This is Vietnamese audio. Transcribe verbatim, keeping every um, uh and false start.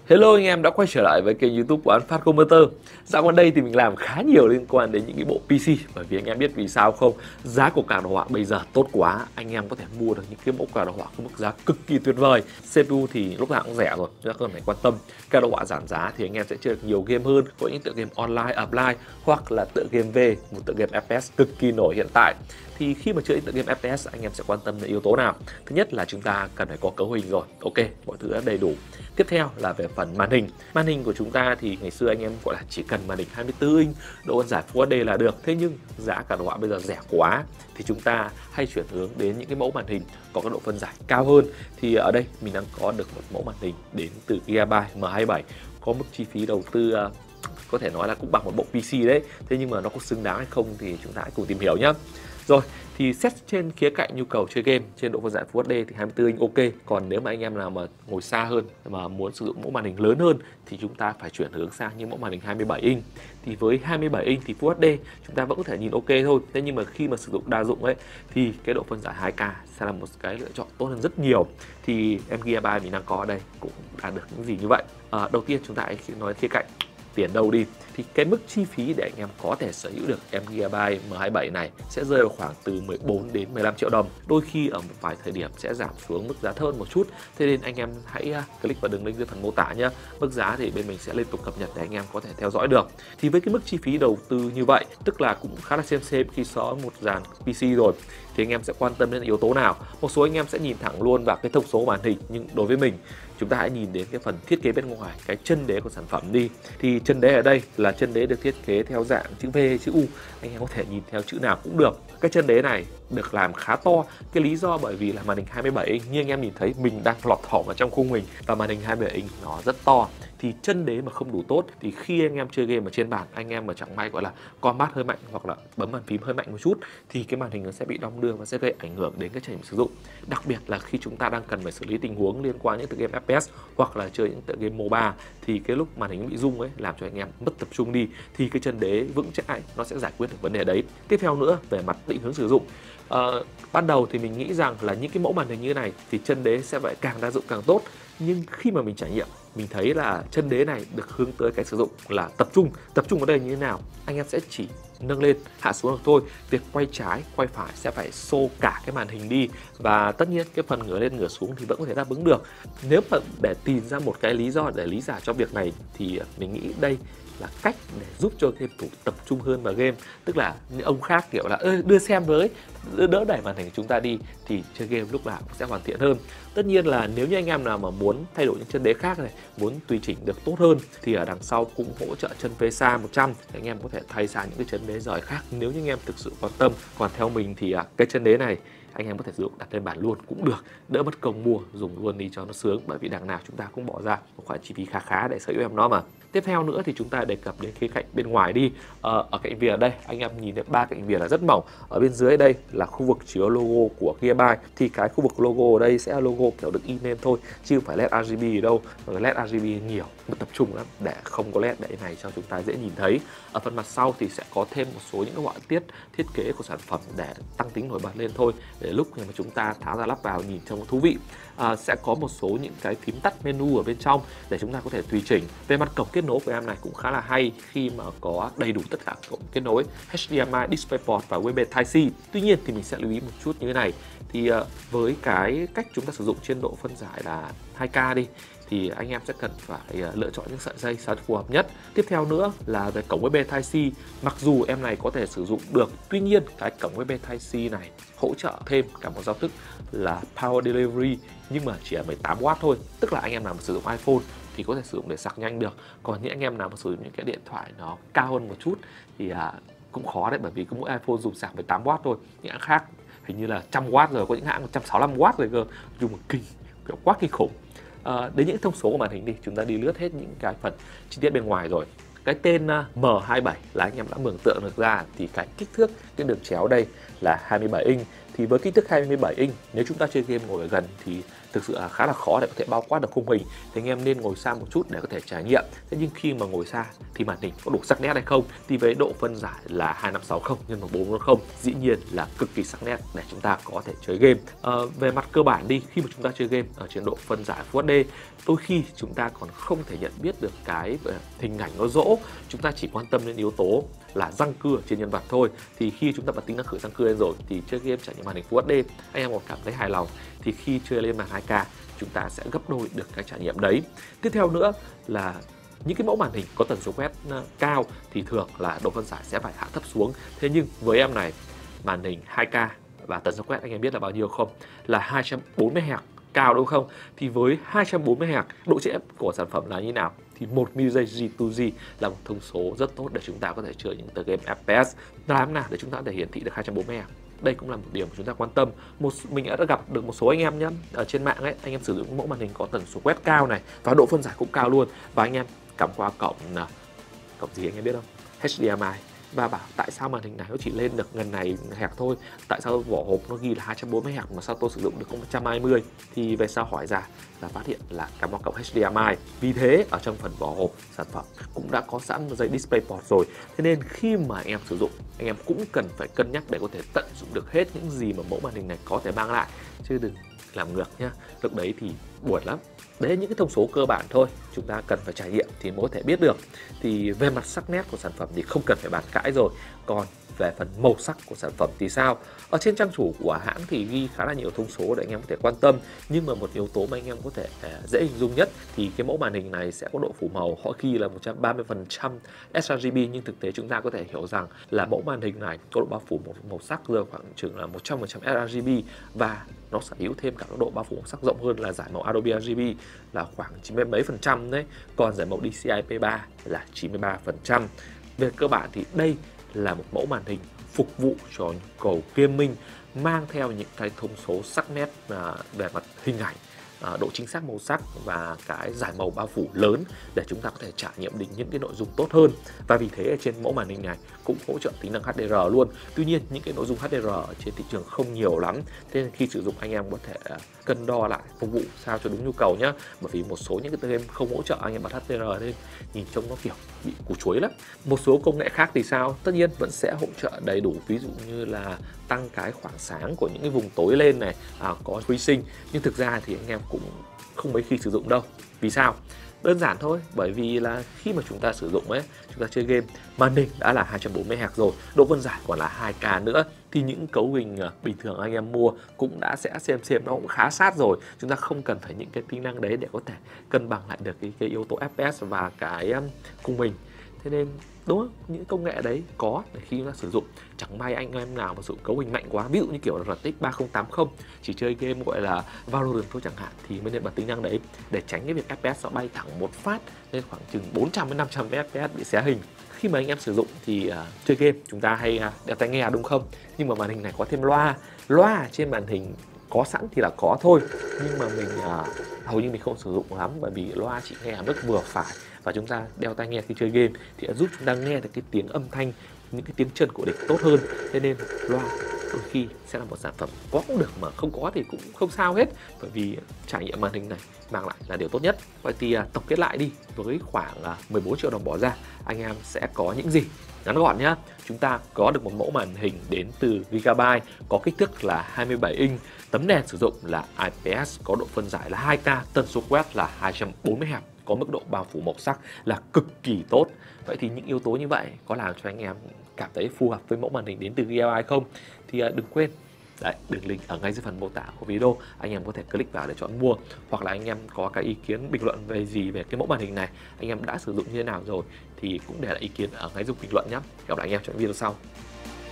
Hello anh em đã quay trở lại với kênh YouTube của An Phát Computer. Dạo gần đây thì mình làm khá nhiều liên quan đến những cái bộ pê xê, bởi vì anh em biết vì sao không? Giá của card đồ họa bây giờ tốt quá, anh em có thể mua được những cái mẫu card đồ họa có mức giá cực kỳ tuyệt vời. xê pê u thì lúc nào cũng rẻ rồi, chúng ta cần phải quan tâm. Card đồ họa giảm giá thì anh em sẽ chơi được nhiều game hơn, có những tựa game online, offline hoặc là tựa game về, một tựa game ép pê ét cực kỳ nổi hiện tại. Thì khi mà chơi tựa game ép pê ét anh em sẽ quan tâm đến yếu tố nào? Thứ nhất là chúng ta cần phải có cấu hình rồi, ok, mọi thứ đã đầy đủ. Tiếp theo là về phần màn hình. Màn hình của chúng ta thì ngày xưa anh em gọi là chỉ cần màn hình hai mươi tư inch, độ phân giải Full hát đê là được. Thế nhưng giá cả đồ họa bây giờ rẻ quá thì chúng ta hay chuyển hướng đến những cái mẫu màn hình có cái độ phân giải cao hơn. Thì ở đây mình đang có được một mẫu màn hình đến từ Gigabyte M hai mươi bảy, có mức chi phí đầu tư uh, có thể nói là cũng bằng một bộ pê xê đấy. Thế nhưng mà nó có xứng đáng hay không thì chúng ta hãy cùng tìm hiểu nhé. Rồi, thì xét trên khía cạnh nhu cầu chơi game trên độ phân giải Full hát đê thì hai mươi tư inch ok. Còn nếu mà anh em nào mà ngồi xa hơn mà muốn sử dụng mẫu màn hình lớn hơn thì chúng ta phải chuyển hướng sang những mẫu màn hình hai mươi bảy inch. Thì với hai mươi bảy inch thì Full hát đê chúng ta vẫn có thể nhìn ok thôi. Thế nhưng mà khi mà sử dụng đa dụng ấy thì cái độ phân giải hai K sẽ là một cái lựa chọn tốt hơn rất nhiều. Thì em Gigabyte mình đang có ở đây cũng đạt được những gì như vậy. À, đầu tiên chúng ta hãy nói khía cạnh tiền đâu đi, thì cái mức chi phí để anh em có thể sở hữu được em Gigabyte M hai mươi bảy này sẽ rơi vào khoảng từ mười bốn đến mười lăm triệu đồng, đôi khi ở một vài thời điểm sẽ giảm xuống mức giá thấp hơn một chút. Thế nên anh em hãy click vào đường link dưới phần mô tả nhé. Mức giá thì bên mình sẽ liên tục cập nhật để anh em có thể theo dõi được. Thì với cái mức chi phí đầu tư như vậy, tức là cũng khá là xem xem khi so với một dàn pê xê rồi, thì anh em sẽ quan tâm đến yếu tố nào. Một số anh em sẽ nhìn thẳng luôn vào cái thông số màn hình, nhưng đối với mình chúng ta hãy nhìn đến cái phần thiết kế bên ngoài, cái chân đế của sản phẩm đi. Thì chân đế ở đây là chân đế được thiết kế theo dạng chữ V, chữ U, anh em có thể nhìn theo chữ nào cũng được. Cái chân đế này được làm khá to, cái lý do bởi vì là màn hình hai mươi bảy inch, như anh em nhìn thấy mình đang lọt thỏm vào trong khung mình và màn hình hai mươi bảy inch nó rất to. Thì chân đế mà không đủ tốt thì khi anh em chơi game ở trên bàn, anh em mà chẳng may gọi là combat hơi mạnh hoặc là bấm bàn phím hơi mạnh một chút thì cái màn hình nó sẽ bị đong đưa và sẽ gây ảnh hưởng đến cái trải nghiệm sử dụng. Đặc biệt là khi chúng ta đang cần phải xử lý tình huống liên quan những tựa game ép pê ét hoặc là chơi những tựa game MOBA, thì cái lúc màn hình bị rung ấy làm cho anh em mất tập trung đi, thì cái chân đế vững chắc nó sẽ giải quyết được vấn đề đấy. Tiếp theo nữa, về mặt định hướng sử dụng, uh, ban đầu thì mình nghĩ rằng là những cái mẫu màn hình như này thì chân đế sẽ phải càng đa dụng càng tốt. Nhưng khi mà mình trải nghiệm, mình thấy là chân đế này được hướng tới cái sử dụng là tập trung. Tập trung ở đây như thế nào? Anh em sẽ chỉ nâng lên, hạ xuống được thôi. Việc quay trái, quay phải sẽ phải xô cả cái màn hình đi. Và tất nhiên cái phần ngửa lên ngửa xuống thì vẫn có thể đáp ứng được. Nếu mà để tìm ra một cái lý do để lý giải cho việc này thì mình nghĩ đây là cách để giúp cho game thủ tập trung hơn vào game. Tức là những ông khác kiểu là ơ đưa xem với, đỡ đẩy màn hình của chúng ta đi thì chơi game lúc nào cũng sẽ hoàn thiện hơn. Tất nhiên là nếu như anh em nào mà muốn thay đổi những chân đế khác này, muốn tùy chỉnh được tốt hơn thì ở đằng sau cũng hỗ trợ chân phê xa một trăm, anh em có thể thay sang những cái chân đế rời khác nếu như anh em thực sự quan tâm. Còn theo mình thì cái chân đế này anh em có thể sử dụng đặt lên bàn luôn cũng được, đỡ mất công mua, dùng luôn đi cho nó sướng, bởi vì đằng nào chúng ta cũng bỏ ra một khoản chi phí khá khá để sở hữu em nó mà. Tiếp theo nữa thì chúng ta đề cập đến khía cạnh bên ngoài đi. Ờ, ở cạnh viền ở đây anh em nhìn thấy ba cạnh viền là rất mỏng. Ở bên dưới đây là khu vực chứa logo của Gigabyte, thì cái khu vực logo ở đây sẽ là logo kiểu được in lên thôi chứ không phải led rờ giê bê ở đâu. Rồi led rờ giê bê nhiều mất tập trung lắm, để không có led đậy này cho chúng ta dễ nhìn thấy. Ở phần mặt sau thì sẽ có thêm một số những cái họa tiết thiết kế của sản phẩm để tăng tính nổi bật lên thôi, để lúc mà chúng ta tháo ra lắp vào nhìn trông thú vị. À, sẽ có một số những cái phím tắt menu ở bên trong để chúng ta có thể tùy chỉnh. Về mặt cổng kết nối của em này cũng khá là hay khi mà có đầy đủ tất cả cổng kết nối hát đê em i, DisplayPort và u ét bê Type-C. Tuy nhiên thì mình sẽ lưu ý một chút như thế này, thì uh, với cái cách chúng ta sử dụng trên độ phân giải là hai K đi thì anh em sẽ cần phải uh, lựa chọn những sợi dây sao phù hợp nhất. Tiếp theo nữa là về cổng u ét bê Type-C, mặc dù em này có thể sử dụng được, tuy nhiên cái cổng u ét bê Type-C này hỗ trợ thêm cả một giao thức là Power Delivery nhưng mà chỉ là mười tám oát thôi, tức là anh em nào mà sử dụng iPhone thì có thể sử dụng để sạc nhanh được. Còn những anh em nào mà sử dụng những cái điện thoại nó cao hơn một chút thì à, cũng khó đấy, bởi vì có mỗi iPhone dùng sạc mười tám oát thôi. Những hãng khác hình như là một trăm oát rồi, có những hãng một trăm sáu mươi lăm oát rồi cơ, dùng một kinh, kiểu quá kinh khủng. À, đến những thông số của màn hình đi, chúng ta đi lướt hết những cái phần chi tiết bên ngoài rồi. Cái tên M hai mươi bảy là anh em đã mường tượng được ra thì cái kích thước cái đường chéo đây là hai mươi bảy inch. Thì với kích thước hai mươi bảy inch, nếu chúng ta chơi game ngồi ở gần thì thực sự là khá là khó để có thể bao quát được khung hình. Thì anh em nên ngồi xa một chút để có thể trải nghiệm. Thế nhưng khi mà ngồi xa thì màn hình có đủ sắc nét hay không? Thì với độ phân giải là hai năm sáu không nhân một bốn bốn không dĩ nhiên là cực kỳ sắc nét để chúng ta có thể chơi game. À, về mặt cơ bản đi, khi mà chúng ta chơi game ở trên độ phân giải Full hát đê, đôi khi chúng ta còn không thể nhận biết được cái hình ảnh nó rỗ. Chúng ta chỉ quan tâm đến yếu tố là răng cưa trên nhân vật thôi. Thì khi chúng ta bật tính năng khởi răng cưa lên rồi thì chơi game trải nghiệm màn hình Full hát đê anh em còn cảm thấy hài lòng, thì khi chơi lên màn hai K chúng ta sẽ gấp đôi được cái trải nghiệm đấy. Tiếp theo nữa là những cái mẫu màn hình có tần số quét cao thì thường là độ phân giải sẽ phải hạ thấp xuống. Thế nhưng với em này, màn hình hai K và tần số quét anh em biết là bao nhiêu không? Là hai trăm bốn mươi héc, cao đúng không? Thì với hai trăm bốn mươi héc, độ trễ của sản phẩm là như nào? Thì một mi-li-giây G to G là một thông số rất tốt để chúng ta có thể chơi những tựa game ép pê ét. Làm nào để chúng ta có thể hiển thị được hai trăm bốn mươi héc? Đây cũng là một điểm mà chúng ta quan tâm. Một mình đã gặp được một số anh em nhé, ở trên mạng ấy, anh em sử dụng mẫu màn hình có tần số quét cao này và độ phân giải cũng cao luôn, và anh em cắm qua cổng cổng gì anh em biết không? hát đê em i, và bảo tại sao màn hình này nó chỉ lên được gần này héc thôi, tại sao vỏ hộp nó ghi là hai trăm bốn mươi héc mà sao tôi sử dụng được có một trăm hai mươi? Thì về sau hỏi ra là phát hiện là cắm vào cổng hát đê em i. Vì thế ở trong phần vỏ hộp sản phẩm cũng đã có sẵn một dây DisplayPort rồi. Thế nên khi mà anh em sử dụng, anh em cũng cần phải cân nhắc để có thể tận dụng được hết những gì mà mẫu màn hình này có thể mang lại, chứ đừng làm ngược nhá, lúc đấy thì buồn lắm. Đấy là những cái thông số cơ bản thôi, chúng ta cần phải trải nghiệm thì mới có thể biết được. Thì về mặt sắc nét của sản phẩm thì không cần phải bàn cãi rồi. Còn về phần màu sắc của sản phẩm thì sao? Ở trên trang chủ của hãng thì ghi khá là nhiều thông số để anh em có thể quan tâm. Nhưng mà một yếu tố mà anh em có thể dễ hình dung nhất thì cái mẫu màn hình này sẽ có độ phủ màu họ ghi là một trăm ba mươi phần trăm sRGB, nhưng thực tế chúng ta có thể hiểu rằng là mẫu màn hình này có độ bao phủ một màu sắc rơi khoảng chừng là một trăm phần trăm sRGB, và nó sở hữu thêm cả độ bao phủ màu sắc rộng hơn là giải màu Adobe rờ giê bê là khoảng chín mươi mấy phần trăm đấy, còn giải màu đê xê i pê ba là chín mươi ba phần trăm. Về cơ bản thì đây là một mẫu màn hình phục vụ cho nhu cầu gaming, mang theo những cái thông số sắc nét à, về mặt hình ảnh, à, độ chính xác màu sắc và cái giải màu bao phủ lớn để chúng ta có thể trải nghiệm được những cái nội dung tốt hơn. Và vì thế trên mẫu màn hình này cũng hỗ trợ tính năng hát đê rờ luôn. Tuy nhiên những cái nội dung hát đê rờ ở trên thị trường không nhiều lắm, thế nên khi sử dụng anh em có thể cân đo lại phục vụ sao cho đúng nhu cầu nhé. Bởi vì một số những cái game không hỗ trợ anh em bật hát đê rờ nên nhìn trông nó kiểu bị củ chuối lắm. Một số công nghệ khác thì sao? Tất nhiên vẫn sẽ hỗ trợ đầy đủ, ví dụ như là tăng cái khoảng sáng của những cái vùng tối lên này, à, có FreeSync, nhưng thực ra thì anh em cũng không mấy khi sử dụng đâu. Vì sao? Đơn giản thôi, bởi vì là khi mà chúng ta sử dụng ấy, chúng ta chơi game, màn hình đã là hai trăm bốn mươi héc rồi, độ phân giải còn là hai K nữa, thì những cấu hình bình thường anh em mua cũng đã sẽ xem xem nó cũng khá sát rồi. Chúng ta không cần phải những cái tính năng đấy để có thể cân bằng lại được cái, cái yếu tố ép pê ét và cái um, khung hình. Thế nên đúng không? Những công nghệ đấy có để khi chúng ta sử dụng. Chẳng may anh em nào mà sử dụng cấu hình mạnh quá, ví dụ như kiểu là rờ tê ích ba không tám không, chỉ chơi game gọi là Valorant thôi chẳng hạn, thì mới nên bật tính năng đấy để tránh cái việc ép pê ét nó bay thẳng một phát lên khoảng chừng bốn trăm đến năm trăm ép pê ét bị xé hình. Khi mà anh em sử dụng thì uh, chơi game chúng ta hay uh, đeo tai nghe đúng không? Nhưng mà màn hình này có thêm loa. Loa trên màn hình có sẵn thì là có thôi, nhưng mà mình uh, hầu như mình không sử dụng lắm, bởi vì loa chỉ nghe ở mức vừa phải, và chúng ta đeo tai nghe khi chơi game thì giúp chúng ta nghe được cái tiếng âm thanh, những cái tiếng chân của địch tốt hơn. Thế nên loa đôi khi sẽ là một sản phẩm có cũng được mà không có thì cũng không sao hết, bởi vì trải nghiệm màn hình này mang lại là điều tốt nhất. Vậy thì uh, tổng kết lại đi, với khoảng uh, mười bốn triệu đồng bỏ ra, anh em sẽ có những gì? Ngắn gọn nhá, chúng ta có được một mẫu màn hình đến từ Gigabyte, có kích thước là hai mươi bảy inch, tấm nền sử dụng là i pê ét, có độ phân giải là hai K, tần số quét là hai trăm bốn mươi héc, có mức độ bao phủ màu sắc là cực kỳ tốt. Vậy thì những yếu tố như vậy có làm cho anh em cảm thấy phù hợp với mẫu màn hình đến từ Gigabyte không? Thì đừng quên, đấy, đường link ở ngay dưới phần mô tả của video, anh em có thể click vào để chọn mua. Hoặc là anh em có cái ý kiến bình luận về gì về cái mẫu màn hình này, anh em đã sử dụng như thế nào rồi thì cũng để lại ý kiến ở ngay dưới bình luận nhé. Gặp lại anh em trong video sau.